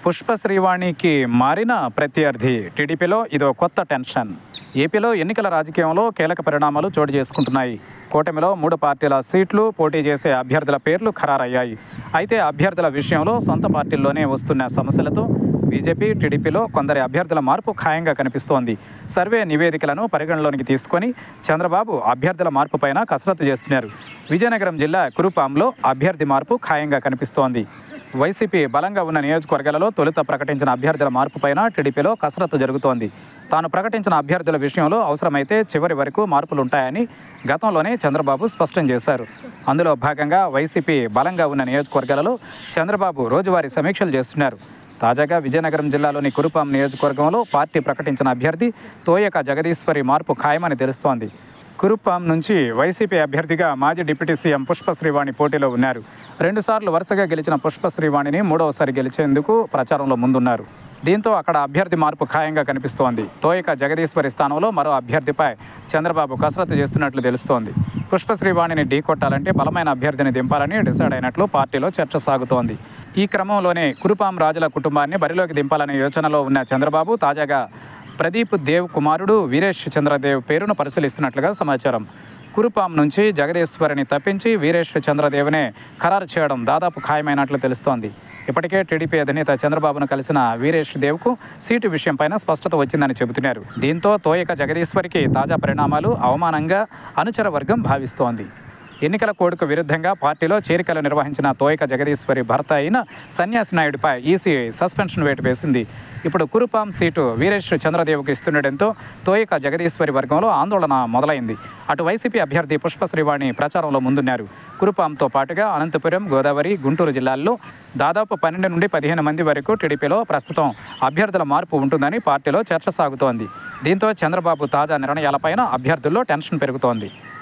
పుష్ప శ్రీవాణికి మారిన ప్రత్యర్థి టీడీపీలో ఇదో కొత్త టెన్షన్. ఏపీలో ఎన్నికల రాజకీయంలో కీలక పరిణామాలు చోటు చేసుకుంటున్నాయి. కూటమిలో 3 పార్టీల సీట్లు, పోటీ చేసే అభ్యర్థుల పేర్లు ఖరారయ్యాయి. అయితే అభ్యర్థుల విషయంలో సొంత పార్టీల్లోనే వస్తున్న సమస్యలతో బీజేపీ, టీడీపీలో కొందరి అభ్యర్థుల మార్పు ఖాయంగా కనిపిస్తోంది. సర్వే నివేదికలను పరిగణలోనికి తీసుకొని చంద్రబాబు అభ్యర్థుల మార్పుపైన కసరత్తు చేస్తున్నారు. విజయనగరం జిల్లా కురుపాంలో అభ్యర్థి మార్పు ఖాయంగా కనిపిస్తోంది. వైసీపీ బలంగా ఉన్న నియోజకవర్గాలలో తొలుత ప్రకటించిన అభ్యర్థుల మార్పుపైన టీడీపీలో కసరత్తు జరుగుతోంది. తాను ప్రకటించిన అభ్యర్థుల విషయంలో అవసరమైతే చివరి వరకు మార్పులుంటాయని గతంలోనే చంద్రబాబు స్పష్టం చేశారు. అందులో భాగంగా వైసీపీ బలంగా ఉన్న నియోజకవర్గాలలో చంద్రబాబు రోజువారీ సమీక్షలు చేస్తున్నారు. తాజాగా విజయనగరం జిల్లాలోని కురుపాం నియోజకవర్గంలో పార్టీ ప్రకటించిన అభ్యర్థి తోయక జగదీశ్వరి మార్పు ఖాయమని తెలుస్తోంది. కురుపాం నుంచి వైసీపీ అభ్యర్థిగా మాజీ డిప్యూటీ సీఎం పుష్ప శ్రీవాణి పోటీలో ఉన్నారు. 2 సార్లు వరుసగా గెలిచిన పుష్ప శ్రీవాణిని 3వసారి గెలిచేందుకు ప్రచారంలో ముందున్నారు. దీంతో అక్కడ అభ్యర్థి మార్పు ఖాయంగా కనిపిస్తోంది. తోయక జగదీశ్వరి స్థానంలో మరో అభ్యర్థిపై చంద్రబాబు కసరత్తు చేస్తున్నట్లు తెలుస్తోంది. పుష్ప శ్రీవాణిని ఢీకొట్టాలంటే బలమైన అభ్యర్థిని దింపాలని డిసైడ్ అయినట్లు పార్టీలో చర్చ సాగుతోంది. ఈ క్రమంలోనే కురుపాం రాజుల కుటుంబాన్ని బరిలోకి దింపాలనే యోచనలో ఉన్న చంద్రబాబు తాజాగా ప్రదీప్ దేవ్ కుమారుడు వీరేష్ చంద్రదేవ్ పేరును పరిశీలిస్తున్నట్లుగా సమాచారం. కురుపాం నుంచి జగదీశ్వరిని తప్పించి వీరేష్ చంద్రదేవ్నే ఖరారు చేయడం దాదాపు ఖాయమైనట్లు తెలుస్తోంది. ఇప్పటికే టీడీపీ అధినేత చంద్రబాబును కలిసిన వీరేష్ దేవ్కు సీటు విషయంపైన స్పష్టత వచ్చిందని చెబుతున్నారు. దీంతో తోయక జగదీశ్వరికి తాజా పరిణామాలు అవమానంగా అనుచర వర్గం భావిస్తోంది. ఎన్నికల కోడ్కు విరుద్ధంగా పార్టీలో చేరికలు నిర్వహించిన తోయక జగదీశ్వరి భర్త అయిన సన్యాసి నాయుడుపై ఈసీ సస్పెన్షన్ వేటు వేసింది. ఇప్పుడు కురుపాం సీటు వీరేష్ చంద్రదేవ్కు ఇస్తుండటంతో తోయక జగదీశ్వరి వర్గంలో ఆందోళన మొదలైంది. అటు వైసీపీ అభ్యర్థి పుష్ప శ్రీవాణి ప్రచారంలో ముందున్నారు. కురుపాంతో పాటుగా అనంతపురం, గోదావరి, గుంటూరు జిల్లాల్లో దాదాపు 12 నుండి 15 మంది వరకు టీడీపీలో ప్రస్తుతం అభ్యర్థుల మార్పు ఉంటుందని పార్టీలో చర్చ సాగుతోంది. దీంతో చంద్రబాబు తాజా నిర్ణయాలపైన అభ్యర్థుల్లో టెన్షన్ పెరుగుతోంది.